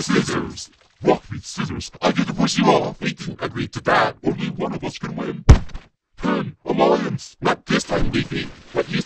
scissors! Rock me, scissors! I get to push you off! We didn't agree to that! Only one of us can win! Pen, alliance! Not this time, Leafy! What you